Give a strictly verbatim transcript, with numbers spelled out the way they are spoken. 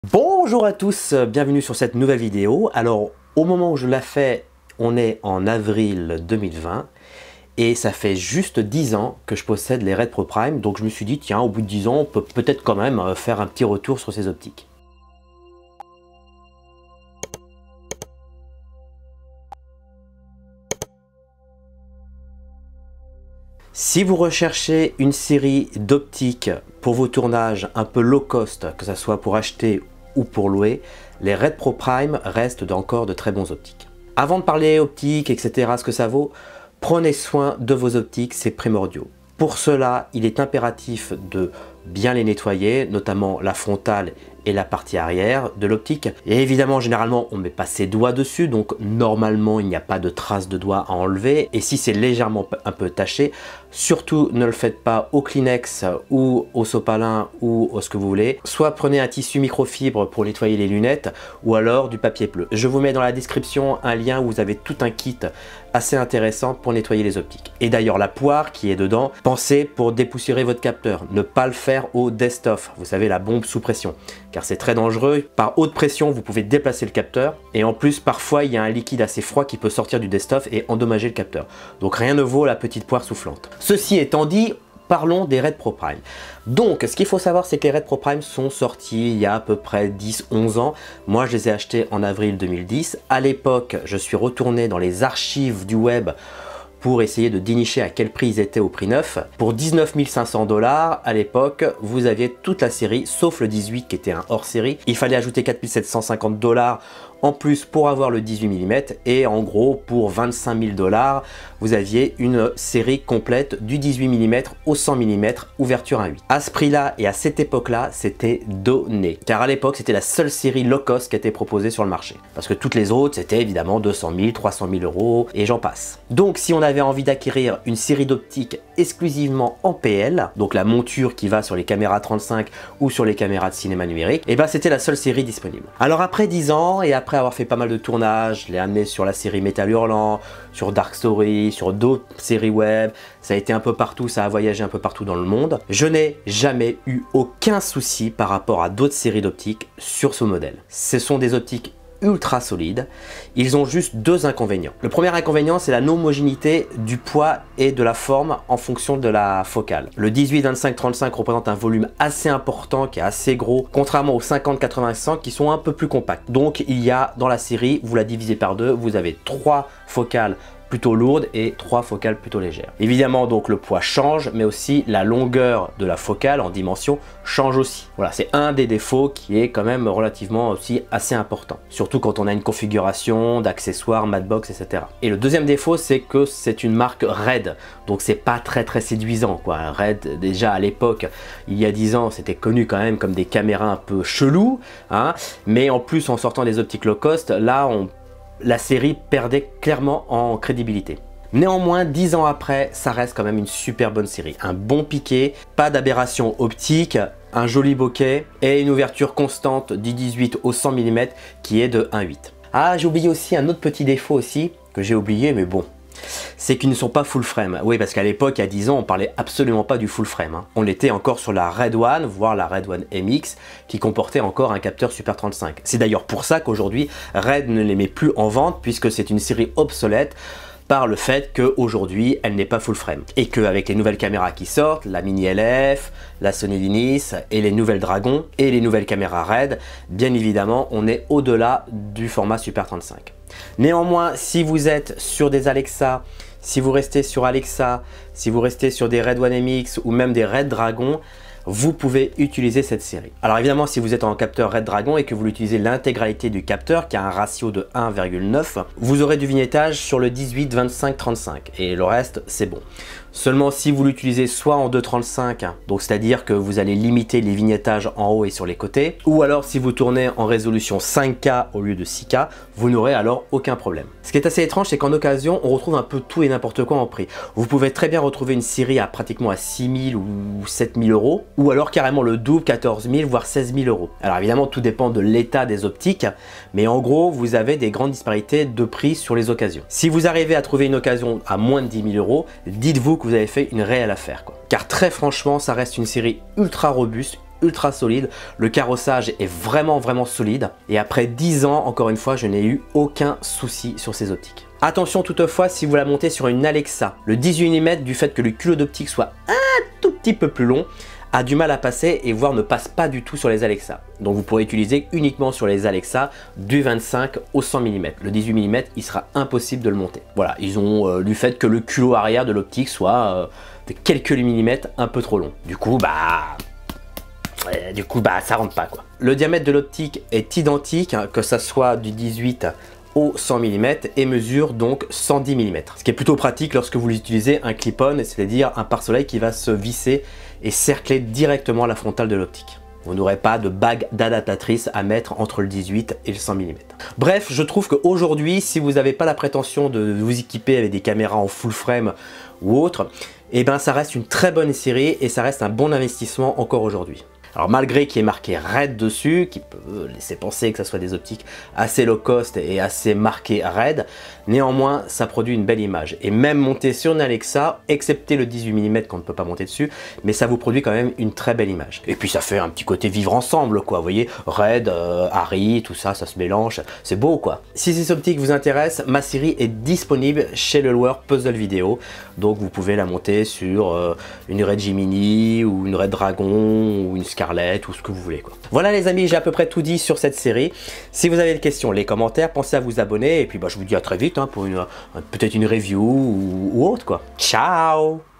Bonjour à tous, bienvenue sur cette nouvelle vidéo. Alors au moment où je la fais, on est en avril deux mille vingt et ça fait juste dix ans que je possède les Red Pro Prime, donc je me suis dit tiens, au bout de dix ans on peut peut-être quand même faire un petit retour sur ces optiques. Si vous recherchez une série d'optiques pour vos tournages un peu low cost, que ce soit pour acheter ou pour louer, les Red Pro Prime restent encore de très bons optiques. Avant de parler optique, et cetera, ce que ça vaut, prenez soin de vos optiques, c'est primordial. Pour cela, il est impératif de bien les nettoyer, notamment la frontale et la partie arrière de l'optique. Et évidemment, généralement, on ne met pas ses doigts dessus, donc normalement, il n'y a pas de traces de doigts à enlever. Et si c'est légèrement un peu taché, surtout ne le faites pas au Kleenex ou au sopalin ou au ce que vous voulez. Soit prenez un tissu microfibre pour nettoyer les lunettes ou alors du papier bleu. Je vous mets dans la description un lien où vous avez tout un kit assez intéressant pour nettoyer les optiques. Et d'ailleurs, la poire qui est dedans, pensez pour dépoussiérer votre capteur. Ne pas le faire au Destoff, vous savez, la bombe sous pression, car c'est très dangereux. Par haute pression, vous pouvez déplacer le capteur et en plus, parfois, il y a un liquide assez froid qui peut sortir du Destoff et endommager le capteur. Donc rien ne vaut la petite poire soufflante. Ceci étant dit, parlons des Red Pro Prime. Donc, ce qu'il faut savoir, c'est que les Red Pro Prime sont sortis il y a à peu près dix onze ans. Moi, je les ai achetés en avril deux mille dix. À l'époque, je suis retourné dans les archives du web pour essayer de dénicher à quel prix ils étaient au prix neuf. Pour dix-neuf mille cinq cents dollars, à l'époque, vous aviez toute la série, sauf le dix-huit qui était un hors-série. Il fallait ajouter quatre mille sept cent cinquante dollars en plus pour avoir le dix-huit millimètres et en gros pour vingt-cinq mille dollars vous aviez une série complète du dix-huit millimètres au cent millimètres ouverture un huit. À ce prix là et à cette époque là, c'était donné, car à l'époque c'était la seule série low cost qui était proposée sur le marché, parce que toutes les autres c'était évidemment deux cent mille, trois cent mille euros et j'en passe. Donc si on avait envie d'acquérir une série d'optiques exclusivement en P L, donc la monture qui va sur les caméras trente-cinq ou sur les caméras de cinéma numérique, et ben c'était la seule série disponible. Alors après dix ans et après Après avoir fait pas mal de tournages, je l'ai amené sur la série Metal Hurlant, sur Dark Story, sur d'autres séries web, ça a été un peu partout, ça a voyagé un peu partout dans le monde. Je n'ai jamais eu aucun souci par rapport à d'autres séries d'optiques sur ce modèle. Ce sont des optiques ultra solides. Ils ont juste deux inconvénients. Le premier inconvénient, c'est la non-homogénéité du poids et de la forme en fonction de la focale. Le dix-huit, vingt-cinq, trente-cinq représente un volume assez important, qui est assez gros, contrairement aux cinquante, quatre-vingts, cent qui sont un peu plus compacts. Donc il y a dans la série, vous la divisez par deux, vous avez trois focales plutôt lourde et trois focales plutôt légères. Évidemment, donc le poids change, mais aussi la longueur de la focale en dimension change aussi. Voilà, c'est un des défauts qui est quand même relativement aussi assez important, surtout quand on a une configuration d'accessoires, matbox, et cetera. Et le deuxième défaut, c'est que c'est une marque Red, donc c'est pas très très séduisant quoi. Red, déjà à l'époque, il y a dix ans, c'était connu quand même comme des caméras un peu chelous, hein, mais en plus en sortant des optiques low cost, là on la série perdait clairement en crédibilité. Néanmoins, dix ans après, ça reste quand même une super bonne série. Un bon piqué, pas d'aberration optique, un joli bokeh et une ouverture constante du dix-huit au cent millimètres qui est de un huit. Ah, j'ai oublié aussi un autre petit défaut aussi, que j'ai oublié, mais bon. C'est qu'ils ne sont pas full frame. Oui, parce qu'à l'époque, il y a dix ans, on parlait absolument pas du full frame. Hein. On était encore sur la Red One, voire la Red One M X, qui comportait encore un capteur Super trente-cinq. C'est d'ailleurs pour ça qu'aujourd'hui, Red ne les met plus en vente, puisque c'est une série obsolète par le fait qu'aujourd'hui, elle n'est pas full frame. Et qu'avec les nouvelles caméras qui sortent, la Mini L F, la Sony Venice et les nouvelles Dragon et les nouvelles caméras Red, bien évidemment, on est au-delà du format Super trente-cinq. Néanmoins, si vous êtes sur des Alexa, si vous restez sur Alexa, si vous restez sur des Red One M X ou même des Red Dragon, vous pouvez utiliser cette série. Alors évidemment, si vous êtes en capteur Red Dragon et que vous utilisez l'intégralité du capteur qui a un ratio de un virgule neuf, vous aurez du vignettage sur le dix-huit, vingt-cinq, trente-cinq et le reste c'est bon. Seulement si vous l'utilisez soit en deux trente-cinq, donc c'est-à-dire que vous allez limiter les vignettages en haut et sur les côtés, ou alors si vous tournez en résolution cinq K au lieu de six K, vous n'aurez alors aucun problème. Ce qui est assez étrange, c'est qu'en occasion, on retrouve un peu tout et n'importe quoi en prix. Vous pouvez très bien retrouver une série à pratiquement à six mille ou sept mille euros, ou alors carrément le double, quatorze mille, voire seize mille euros. Alors évidemment, tout dépend de l'état des optiques, mais en gros, vous avez des grandes disparités de prix sur les occasions. Si vous arrivez à trouver une occasion à moins de dix mille euros, dites-vous que vous avez fait une réelle affaire, quoi. Car très franchement, ça reste une série ultra robuste, ultra solide. Le carrossage est vraiment vraiment solide. Et après dix ans, encore une fois, je n'ai eu aucun souci sur ces optiques. Attention toutefois si vous la montez sur une Alexa. Le dix-huit millimètres, du fait que le culot d'optique soit un tout petit peu plus long, a du mal à passer et voire ne passe pas du tout sur les Alexa. Donc vous pourrez utiliser uniquement sur les Alexa du vingt-cinq au cent millimètres. Le dix-huit millimètres, il sera impossible de le monter. Voilà, ils ont euh, du fait que le culot arrière de l'optique soit euh, de quelques millimètres un peu trop long. Du coup, bah... Euh, du coup, bah ça rentre pas quoi. Le diamètre de l'optique est identique, hein, que ça soit du dix-huit au cent millimètres et mesure donc cent dix millimètres. Ce qui est plutôt pratique lorsque vous utilisez un clip-on, c'est-à-dire un pare-soleil qui va se visser et cercler directement la frontale de l'optique. Vous n'aurez pas de bague d'adaptatrice à mettre entre le dix-huit et le cent millimètres. Bref, je trouve qu'aujourd'hui, si vous n'avez pas la prétention de vous équiper avec des caméras en full frame ou autre, eh ben ça reste une très bonne série et ça reste un bon investissement encore aujourd'hui. Alors malgré qu'il y ait marqué RED dessus, qui peut laisser penser que ça soit des optiques assez low cost et assez marquées RED, néanmoins ça produit une belle image. Et même monté sur une Alexa, excepté le dix-huit millimètres qu'on ne peut pas monter dessus, mais ça vous produit quand même une très belle image. Et puis ça fait un petit côté vivre ensemble quoi, vous voyez, RED, euh, Arri, tout ça, ça se mélange, c'est beau quoi. Si ces optiques vous intéressent, ma série est disponible chez le loueur Puzzle Vidéo, donc vous pouvez la monter sur euh, une Red Gemini ou une Red Dragon ou une Scarlett ou ce que vous voulez quoi. Voilà les amis, j'ai à peu près tout dit sur cette série. Si vous avez des questions, les commentaires, pensez à vous abonner et puis bah, je vous dis à très vite hein, pour une, peut-être une review ou, ou autre quoi. Ciao!